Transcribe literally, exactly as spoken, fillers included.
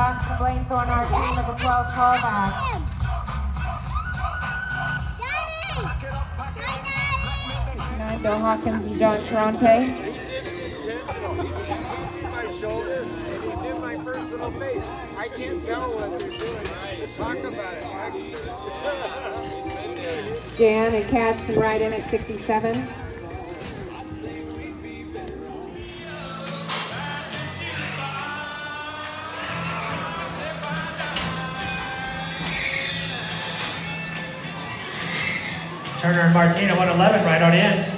Jackson Blainthorne, our team of the twelve callback. Nine, Bill Hawkins and John Ferrante. He did it intentional. He's squeezing my shoulder and he's in my personal face. I can't tell what they're doing. Talk about it. Jan and Cashton right in at sixty-seven. Turner and Martina, one eleven, right on in.